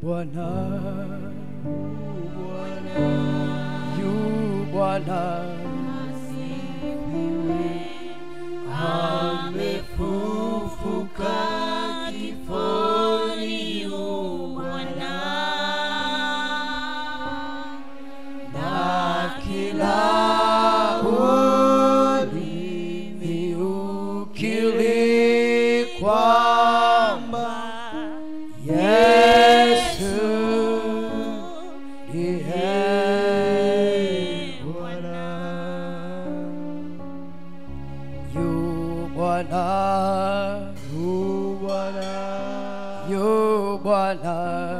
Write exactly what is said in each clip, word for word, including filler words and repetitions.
Bwana, yu Bwana amefufuka kifoni, yu Bwana, na kila ulimi ukiri kwamba Yesu ndiye Bwana. Yu Bwana, yu Bwana, yu Bwana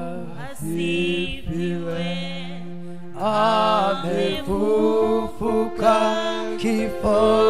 asifiwe, amefufuka kifo